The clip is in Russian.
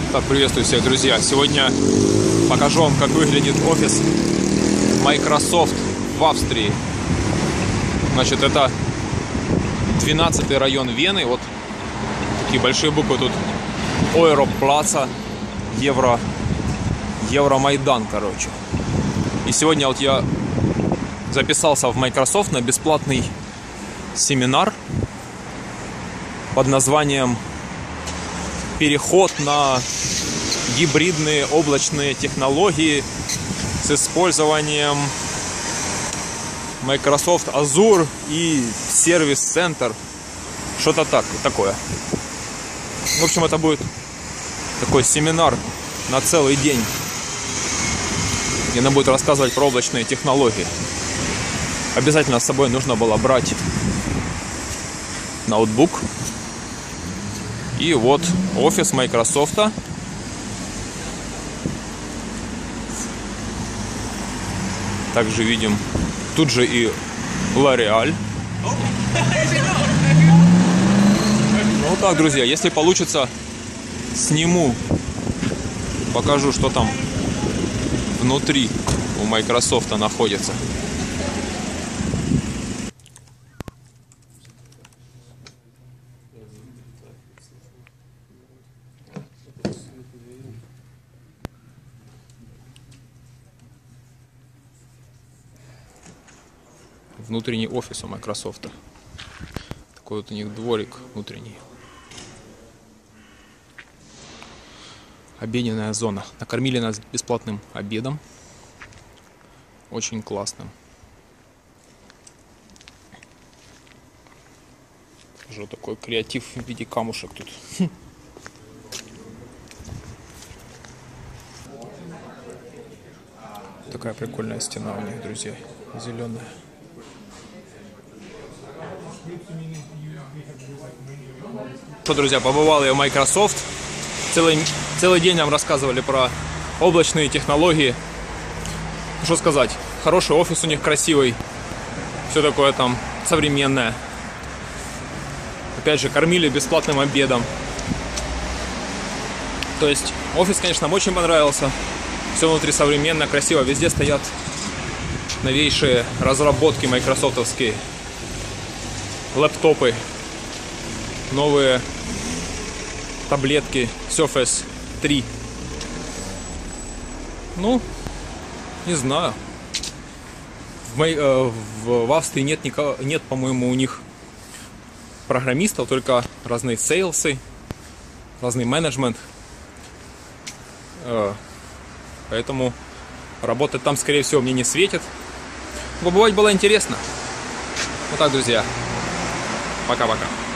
Так, приветствую всех, друзья. Сегодня покажу вам, как выглядит офис Microsoft в Австрии. Значит, это 12-й район Вены. Вот такие большие буквы тут. Ойроплаца, Евромайдан, короче. И сегодня вот я записался в Microsoft на бесплатный семинар под названием «Переход на гибридные облачные технологии с использованием Microsoft Azure и сервис-центр». Что-то такое. В общем, это будет такой семинар на целый день, где она будет рассказывать про облачные технологии. Обязательно с собой нужно было брать ноутбук. И вот офис Microsoft. Также видим тут же и L'Oréal. Ну так, друзья, если получится, сниму, покажу, что там внутри у Microsoft находится. Внутренний офис у Microsoft. Такой вот у них дворик внутренний. Обеденная зона. Накормили нас бесплатным обедом. Очень классным. Уже такой креатив в виде камушек тут. Такая прикольная стена у них, друзья. Зеленая. Что, друзья, побывал я в Microsoft. Целый день нам рассказывали про облачные технологии. Что сказать, хороший офис у них, красивый. Все такое там современное. Опять же, кормили бесплатным обедом. То есть офис, конечно, нам очень понравился. Все внутри современно, красиво. Везде стоят новейшие разработки майкрософтовские. Лэптопы, новые таблетки Surface 3. Ну, не знаю. В Австрии нет, по-моему, у них программистов, только разные сейлсы, разный менеджмент. Поэтому работать там, скорее всего, мне не светит. Побывать было интересно. Вот так, друзья. Пока-пока.